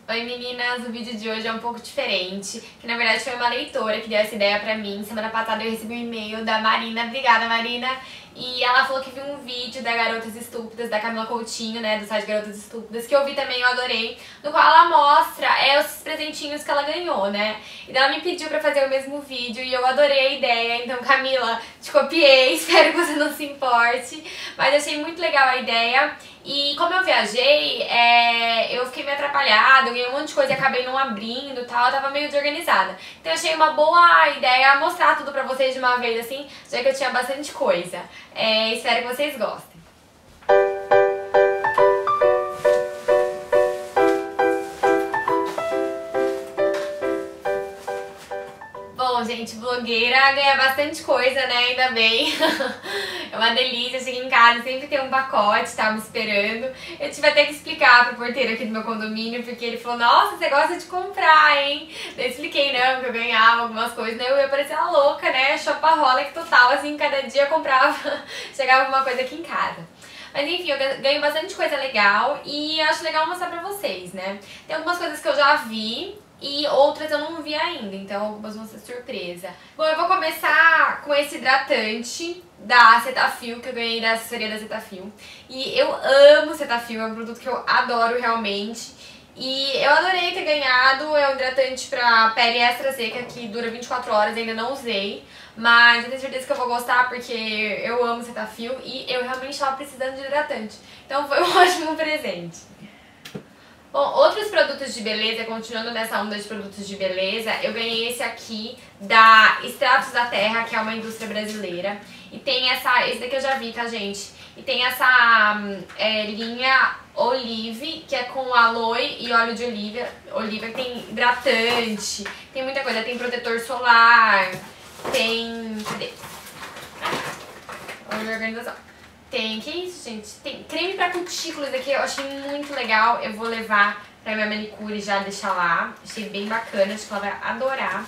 Oi meninas, o vídeo de hoje é um pouco diferente, que na verdade foi uma leitora que deu essa ideia pra mim. Semana passada eu recebi um e-mail da Marina, obrigada Marina, e ela falou que viu um vídeo da Garotas Estúpidas, da Camila Coutinho, né, do site Garotas Estúpidas, que eu vi também, eu adorei, no qual ela mostra os presentinhos que ela ganhou, né, e ela me pediu pra fazer o mesmo vídeo e eu adorei a ideia. Então Camila, te copiei, espero que você não se importe, mas achei muito legal a ideia. E como eu viajei, eu fiquei meio atrapalhada, eu ganhei um monte de coisa e acabei não abrindo e tal, eu tava meio desorganizada. Então eu achei uma boa ideia mostrar tudo pra vocês de uma vez assim, já que eu tinha bastante coisa. Espero que vocês gostem. Bom, gente, blogueira ganha bastante coisa, né? Ainda bem. É uma delícia. Cheguei em casa, sempre tem um pacote, tava me esperando. Eu tive até que explicar pro porteiro aqui do meu condomínio, porque ele falou, nossa, você gosta de comprar, hein? Daí eu expliquei, não, que eu ganhava algumas coisas, né? Eu ia parecer uma louca, né? Shopaholic total, assim, cada dia eu comprava, chegava uma coisa aqui em casa. Mas enfim, eu ganho bastante coisa legal e eu acho legal mostrar pra vocês, né? Tem algumas coisas que eu já vi e outras eu não vi ainda, então algumas vão ser surpresa. Bom, eu vou começar com esse hidratante da Cetaphil, que eu ganhei da assessoria da Cetaphil. E eu amo Cetaphil, é um produto que eu adoro realmente. E eu adorei ter ganhado, é um hidratante pra pele extra seca que dura 24 horas, ainda não usei. Mas eu tenho certeza que eu vou gostar porque eu amo Cetaphil e eu realmente estava precisando de hidratante. Então foi um ótimo presente. Bom, outros produtos de beleza, continuando nessa onda de produtos de beleza, eu ganhei esse aqui da Extratos da Terra, que é uma indústria brasileira. E tem esse daqui eu já vi, tá, gente? E tem essa linha Olive, que é com aloe e óleo de oliva, que tem hidratante, tem muita coisa, tem protetor solar, tem... cadê? Olha a organização. Tem, que isso, gente? Tem creme pra cutículas aqui, eu achei muito legal. Eu vou levar pra minha manicure e já deixar lá. Achei bem bacana, acho que ela vai adorar.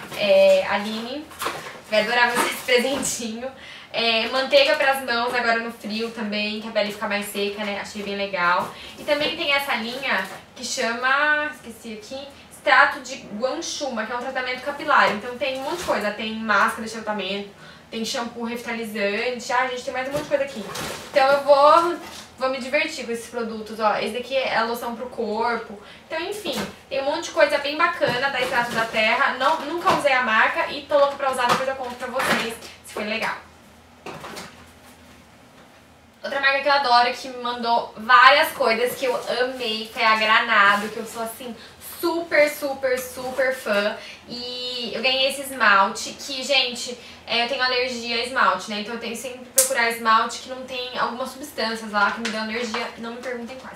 Aline vai adorar esse presentinho. Manteiga pras mãos agora no frio também, que a pele fica mais seca, né? Achei bem legal. E também tem essa linha que chama, esqueci aqui, extrato de guanchuma, que é um tratamento capilar. Então tem um monte de coisa, tem máscara de tratamento, tem shampoo revitalizante, a gente tem mais um monte de coisa aqui. Então eu vou me divertir com esses produtos, ó. Esse daqui é a loção pro corpo. Então, enfim, tem um monte de coisa bem bacana da Extratos da Terra. Nunca usei a marca e tô louca pra usar, depois eu conto pra vocês se foi legal. Outra marca que eu adoro, que me mandou várias coisas que eu amei, foi a Granado, que eu sou assim super, super, super fã. E eu ganhei esse esmalte que, gente, eu tenho alergia a esmalte, né? Então eu tenho sempre que procurar esmalte que não tem algumas substâncias lá que me dão alergia. Não me perguntem quais.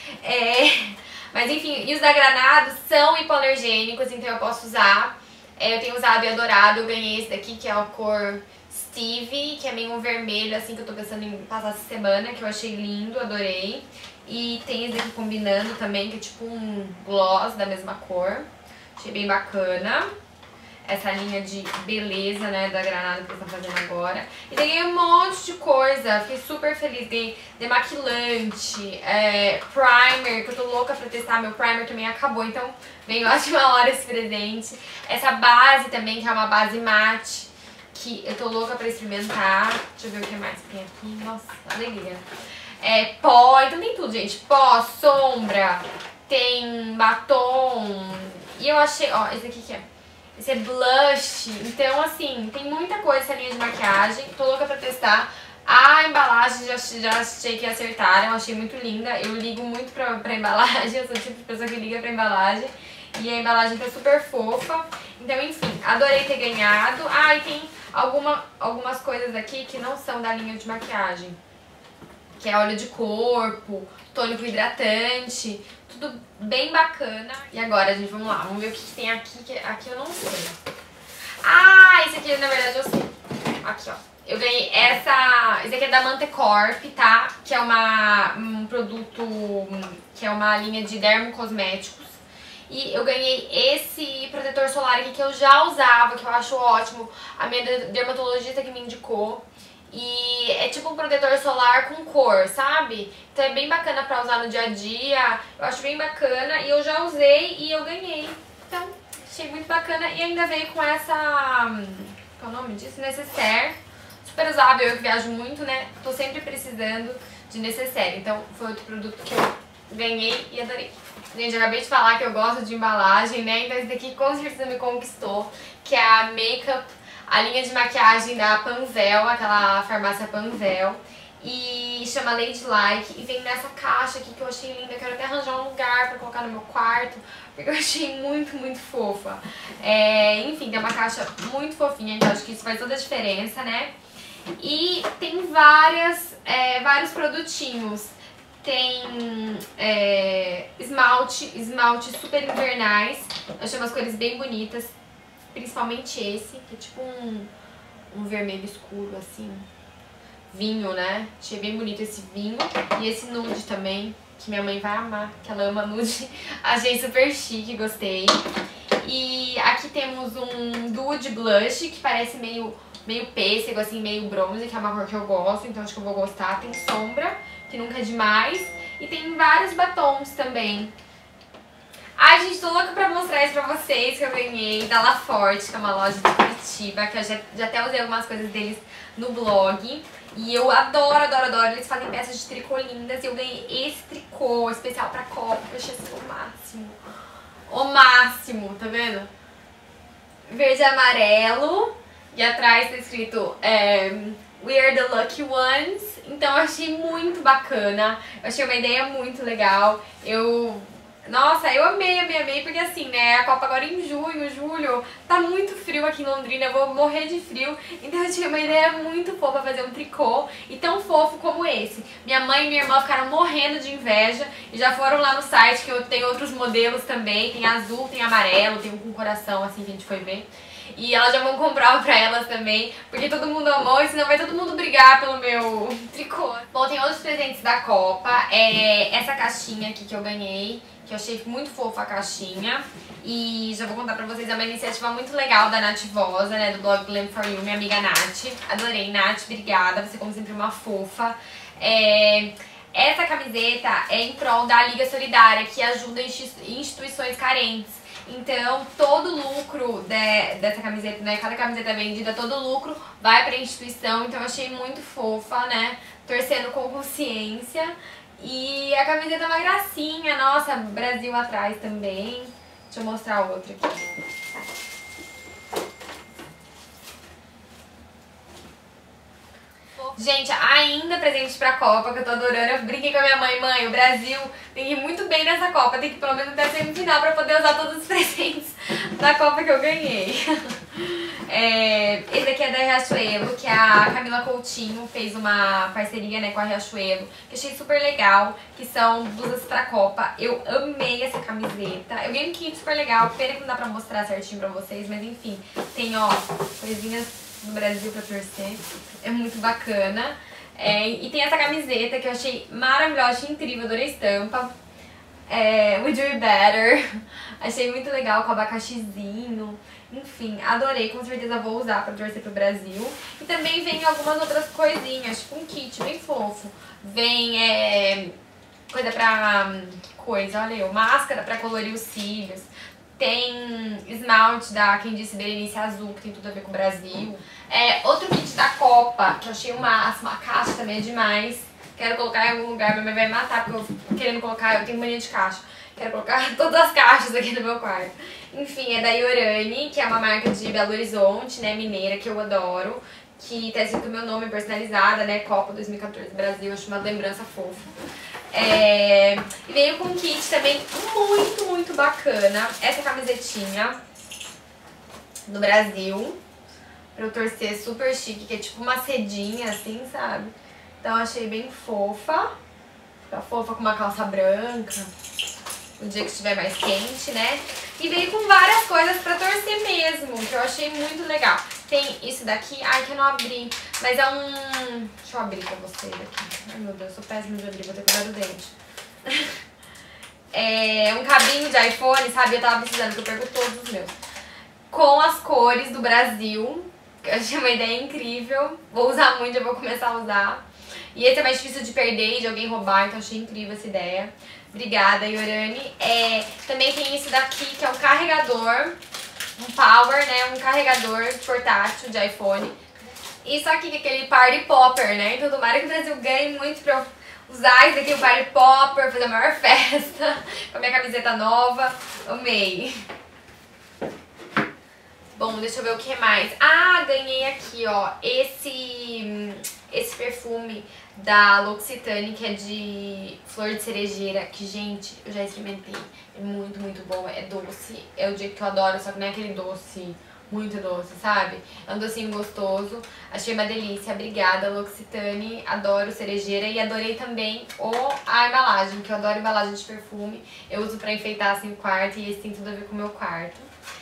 Mas enfim, e os da Granado são hipoalergênicos, então eu posso usar. Eu tenho usado e adorado. Eu ganhei esse daqui, que é a cor Stevie, que é meio um vermelho, assim, que eu tô pensando em passar essa semana, que eu achei lindo, adorei. E tem esse aqui combinando também, que é tipo um gloss da mesma cor. Achei bem bacana. Essa linha de beleza, né, da Granado que eles estão fazendo agora. E ganhei um monte de coisa, fiquei super feliz. Ganhei demaquilante, primer, que eu tô louca pra testar. Meu primer também acabou, então veio ótima hora esse presente. Essa base também, que é uma base mate, que eu tô louca pra experimentar. Deixa eu ver o que mais tem aqui. Nossa, alegria. Pó, então tem tudo, gente. Pó, sombra, tem batom. E eu achei, ó, esse aqui que é. Esse é blush. Então, assim, tem muita coisa essa linha de maquiagem. Tô louca pra testar. A embalagem já achei que acertaram. Achei muito linda. Eu ligo muito pra embalagem. Eu sou o tipo de pessoa que liga pra embalagem. E a embalagem tá super fofa. Então, enfim, adorei ter ganhado. Ah, e tem algumas coisas aqui que não são da linha de maquiagem, que é óleo de corpo, tônico hidratante, tudo bem bacana. E agora, gente, vamos lá, vamos ver o que tem aqui, que aqui eu não sei. Ah, esse aqui na verdade eu sei. Aqui, ó. Eu ganhei esse aqui é da Mantecorp, tá? Que é um produto, que é uma linha de dermocosméticos. E eu ganhei esse protetor solar aqui que eu já usava, que eu acho ótimo. A minha dermatologista que me indicou. E é tipo um protetor solar com cor, sabe? Então é bem bacana pra usar no dia a dia. Eu acho bem bacana e eu já usei e eu ganhei. Então, achei muito bacana. E ainda veio com essa... qual é o nome disso? Necessaire. Super usável, eu que viajo muito, né? Tô sempre precisando de necessaire. Então foi outro produto que eu ganhei e adorei. Gente, eu acabei de falar que eu gosto de embalagem, né? Então esse daqui com certeza me conquistou. Que é a Makeup, a linha de maquiagem da Panvel, aquela farmácia Panvel. E chama Ladylike e vem nessa caixa aqui que eu achei linda. Eu quero até arranjar um lugar pra colocar no meu quarto, porque eu achei muito, muito fofa. Enfim, tem uma caixa muito fofinha, então acho que isso faz toda a diferença, né? E tem vários produtinhos. Tem esmalte super invernais. Eu achei umas cores bem bonitas, principalmente esse, que é tipo um vermelho escuro, assim. Vinho, né? Achei bem bonito esse vinho. E esse nude também, que minha mãe vai amar, que ela ama nude. Achei super chique, gostei. E aqui temos um Nude Blush, que parece meio pêssego, assim, meio bronze, que é uma cor que eu gosto, então acho que eu vou gostar. Tem sombra, que nunca é demais. E tem vários batons também. Ai, gente, tô louca pra mostrar isso pra vocês, que eu ganhei da La Forte, que é uma loja de Curitiba, que eu já até usei algumas coisas deles no blog. E eu adoro, adoro, adoro. Eles fazem peças de tricô lindas. E eu ganhei esse tricô especial pra Copa, que eu achei assim o máximo. O máximo, tá vendo? Verde e amarelo. E atrás tá escrito We are the lucky ones. Então eu achei muito bacana. Eu achei uma ideia muito legal. Nossa, eu amei, amei, amei, porque assim, né, a Copa agora em junho, julho, tá muito frio aqui em Londrina, eu vou morrer de frio, então eu tinha uma ideia muito fofa pra fazer um tricô, e tão fofo como esse. Minha mãe e minha irmã ficaram morrendo de inveja, e já foram lá no site, que eu tenho outros modelos também, tem azul, tem amarelo, tem um com coração, assim, que a gente foi ver. E elas já vão comprar pra elas também, porque todo mundo amou, e senão vai todo mundo brigar pelo meu tricô. Bom, tem outros presentes da Copa, essa caixinha aqui que eu ganhei, que eu achei muito fofa a caixinha. E já vou contar pra vocês, é uma iniciativa muito legal da Nath Vosa, né, do blog Glam For You, minha amiga Nath. Adorei, Nath, obrigada, você como sempre uma fofa. Essa camiseta é em prol da Liga Solidária, que ajuda instituições carentes. Então, todo o lucro dessa camiseta, né, cada camiseta vendida, todo o lucro vai pra instituição. Então eu achei muito fofa, né, torcendo com consciência. E a camiseta é uma gracinha, nossa, Brasil atrás também. Deixa eu mostrar outra aqui. Gente, ainda presente pra Copa, que eu tô adorando. Eu brinquei com a minha mãe, o Brasil tem que ir muito bem nessa Copa. Tem que ir pelo menos até a semifinal pra poder usar todos os presentes da Copa que eu ganhei. Esse daqui é da Riachuelo, que a Camila Coutinho fez uma parceria, né, com a Riachuelo, que eu achei super legal, que são blusas pra Copa. Eu amei essa camiseta. Eu ganhei um kit super legal, pena que não dá pra mostrar certinho pra vocês, mas enfim, tem, ó, coisinhas do Brasil pra torcer. É muito bacana. E tem essa camiseta que eu achei maravilhosa, achei incrível, adorei a estampa. We Do It Better. Achei muito legal, com abacaxizinho. Enfim, adorei, com certeza vou usar pra torcer pro Brasil. E também vem algumas outras coisinhas, tipo um kit bem fofo. Vem coisa pra olha eu, máscara pra colorir os cílios. Tem esmalte da Quem Disse Berenice Azul, que tem tudo a ver com o Brasil. Outro kit da Copa, que eu achei o máximo. A caixa também é demais. Quero colocar em algum lugar, minha mãe vai me matar, porque eu querendo colocar, eu tenho mania de caixa. Quero colocar todas as caixas aqui no meu quarto. Enfim, é da Iorani, que é uma marca de Belo Horizonte, né, mineira, que eu adoro. Que tá escrito meu nome personalizada, né, Copa 2014 Brasil, acho uma lembrança fofa. E veio com um kit também muito, muito bacana. Essa camisetinha do Brasil, pra eu torcer, super chique, que é tipo uma sedinha assim, sabe? Então achei bem fofa. Fica fofa com uma calça branca, no dia que estiver mais quente, né? E veio com várias coisas pra torcer mesmo, que eu achei muito legal. Tem isso daqui, ai que eu não abri, mas é um... Deixa eu abrir pra vocês aqui. Ai meu Deus, eu sou péssima de abrir, vou ter que cuidar do dente. É um cabinho de iPhone, sabe? Eu tava precisando, que eu perco todos os meus. Com as cores do Brasil. Eu achei uma ideia incrível. Vou usar muito, eu vou começar a usar. E esse é mais difícil de perder e de alguém roubar, então achei incrível essa ideia. Obrigada, Yorani. Também tem isso daqui, que é um carregador, um power, né? Um carregador portátil de iPhone. Isso aqui que é aquele party popper, né? Então tomara que o Brasil ganhe muito pra eu usar isso aqui, o party popper, fazer a maior festa com a minha camiseta nova. Amei. Bom, deixa eu ver o que mais. Ah, ganhei aqui, ó, esse perfume da L'Occitane, que é de flor de cerejeira, que, gente, eu já experimentei. É muito, muito bom. É doce, é o jeito que eu adoro, só que não é aquele doce muito doce, sabe? É um docinho gostoso. Achei uma delícia. Obrigada, L'Occitane. Adoro cerejeira e adorei também a embalagem, que eu adoro embalagem de perfume. Eu uso pra enfeitar assim o quarto e esse tem tudo a ver com o meu quarto.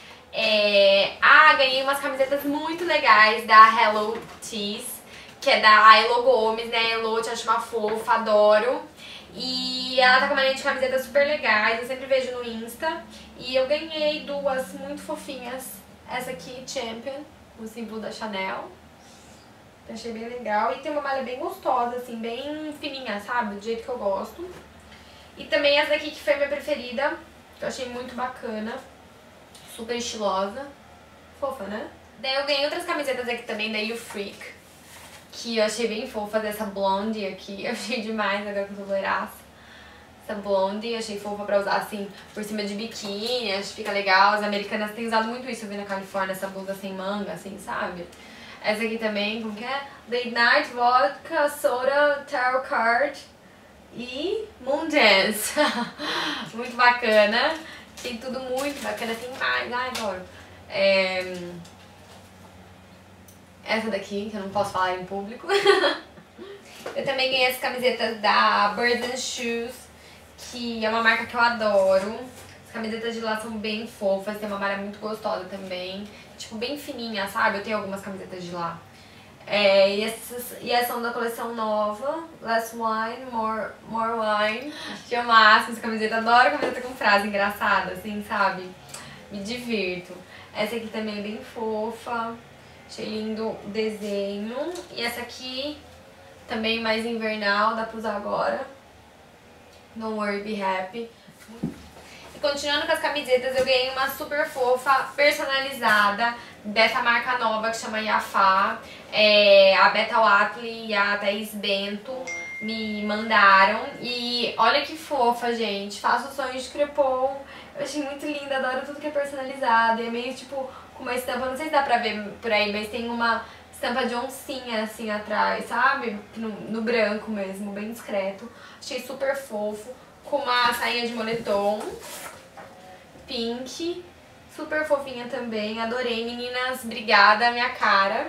Ganhei umas camisetas muito legais da Hello Teas, que é da Elo Gomes, né? Elo, te acho uma fofa, adoro. E ela tá com uma linha de camisetas super legais, eu sempre vejo no Insta. E eu ganhei duas muito fofinhas. Essa aqui, Champion, o símbolo da Chanel. Achei bem legal. E tem uma malha bem gostosa, assim, bem fininha, sabe? Do jeito que eu gosto. E também essa daqui que foi a minha preferida, que eu achei muito bacana. Super estilosa. Fofa, né? Daí eu ganhei outras camisetas aqui também da You Freak, que eu achei bem fofa, dessa blonde aqui. Eu achei demais, agora que eu tô loiraça. Essa blonde, achei fofa pra usar assim, por cima de biquíni, acho que fica legal. As americanas têm usado muito isso, eu vi na Califórnia, essa blusa sem manga, assim, sabe? Essa aqui também, como que é? Late Night, Vodka, Soda, Tarot Card e Moon Dance. Muito bacana. Tem tudo muito bacana, tem mais, ai, adoro. Essa daqui, que eu não posso falar em público. Eu também ganhei as camisetas da Birds Shoes, que é uma marca que eu adoro. As camisetas de lá são bem fofas, tem uma malha muito gostosa também. Tipo, bem fininha, sabe? Eu tenho algumas camisetas de lá. E essas são da coleção nova, Less Wine, More Wine. Achei o máximo essa camiseta, adoro camiseta com frase engraçada, assim, sabe? Me divirto. Essa aqui também é bem fofa, achei lindo o desenho. E essa aqui também mais invernal, dá pra usar agora. Don't worry, be happy. E continuando com as camisetas, eu ganhei uma super fofa, personalizada, dessa marca nova que chama Yafá. A Beta Watley e a Thaís Bento me mandaram. E olha que fofa, gente. Faço sonhos de crepom. Eu achei muito linda, adoro tudo que é personalizado. E é meio tipo com uma estampa, não sei se dá pra ver por aí, mas tem uma estampa de oncinha assim atrás, sabe? No branco mesmo, bem discreto. Achei super fofo. Com uma sainha de moletom pink, super fofinha também. Adorei, meninas. Obrigada, minha cara.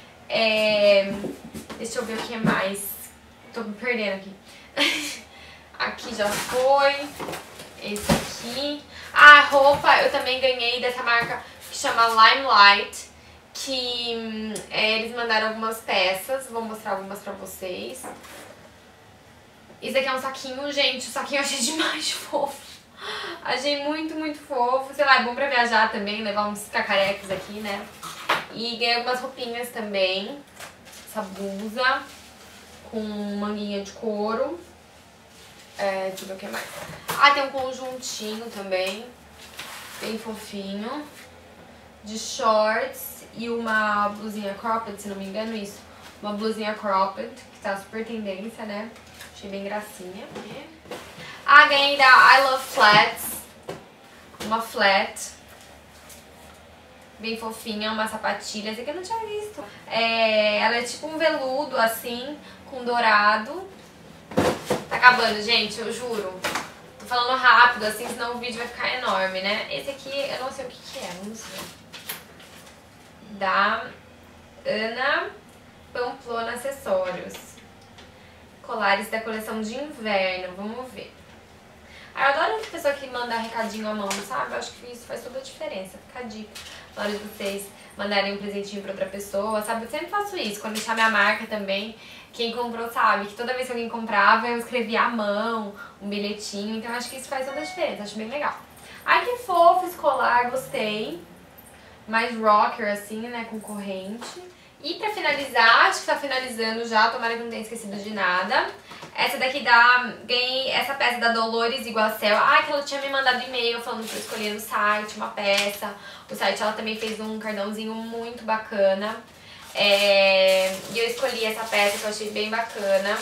Deixa eu ver o que mais. Tô me perdendo aqui. Aqui já foi. Esse aqui. Roupa eu também ganhei dessa marca que chama Limelight, que eles mandaram algumas peças. Vou mostrar algumas pra vocês. Esse aqui é um saquinho, gente. O saquinho eu achei demais de fofo. Achei muito, muito fofo. Sei lá, é bom pra viajar também, levar uns cacarecos aqui, né? E ganhei algumas roupinhas também. Essa blusa com manguinha de couro. Deixa eu ver o que mais. Tem um conjuntinho também, bem fofinho, de shorts e uma blusinha cropped, se não me engano, isso. Uma blusinha cropped, que tá super tendência, né? Achei bem gracinha. Ganhei da I Love Flats, uma flat, bem fofinha, uma sapatilha, essa aqui eu não tinha visto. Ela é tipo um veludo assim, com dourado. Tá acabando, gente, eu juro. Tô falando rápido assim, senão o vídeo vai ficar enorme, né? Esse aqui, eu não sei o que é, vamos ver. Da Ana Pamplona Acessórios. Colares da coleção de inverno, vamos ver. Eu adoro essa pessoa que manda recadinho à mão, sabe? Eu acho que isso faz toda a diferença. Fica a dica na hora de vocês mandarem um presentinho pra outra pessoa, sabe? Eu sempre faço isso, quando deixar minha marca também. Quem comprou sabe que toda vez que alguém comprava, eu escrevia à mão um bilhetinho. Então eu acho que isso faz toda a diferença, acho bem legal. Ai, que fofo esse colar, gostei. mais rocker, assim, né, com corrente. E pra finalizar, acho que tá finalizando já, tomara que não tenha esquecido de nada. Essa daqui ganhei essa peça da Dolores Iguacel. Ah, que ela tinha me mandado e-mail falando que eu escolhi no site uma peça. O site ela também fez um cardãozinho muito bacana. E eu escolhi essa peça que eu achei bem bacana.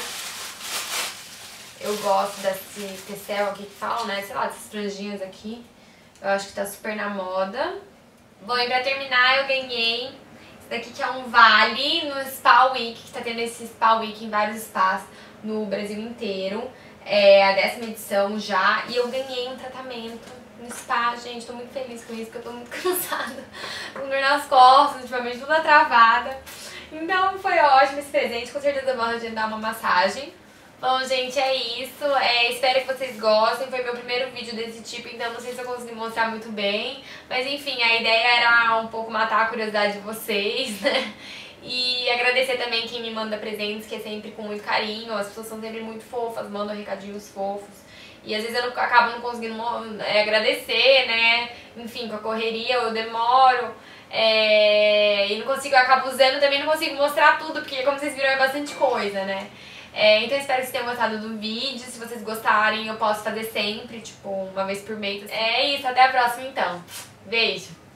Eu gosto desse tecel aqui que fala, né? Sei lá, dessas franjinhas aqui. Eu acho que tá super na moda. Bom, e pra terminar eu ganhei esse daqui que é um vale no Spa Week, que tá tendo esse Spa Week em vários spas no Brasil inteiro. É a 10ª edição já. E eu ganhei um tratamento no spa, gente. Tô muito feliz com isso, porque eu tô muito cansada. Com dor nas costas, ultimamente toda travada. Então foi ótimo esse presente. Com certeza eu vou agendar uma massagem. Bom, gente, é isso. Espero que vocês gostem. Foi meu primeiro vídeo desse tipo, então não sei se eu consegui mostrar muito bem. Mas enfim, a ideia era um pouco matar a curiosidade de vocês, né? E agradecer também quem me manda presentes, que é sempre com muito carinho. As pessoas são sempre muito fofas, mandam recadinhos fofos. E às vezes eu acabo não conseguindo agradecer, né? Enfim, com a correria eu demoro. E não consigo, eu acabo usando também, não consigo mostrar tudo, porque como vocês viram é bastante coisa, né? Então espero que vocês tenham gostado do vídeo. Se vocês gostarem, eu posso fazer sempre, tipo, uma vez por mês. É isso, até a próxima então. Beijo!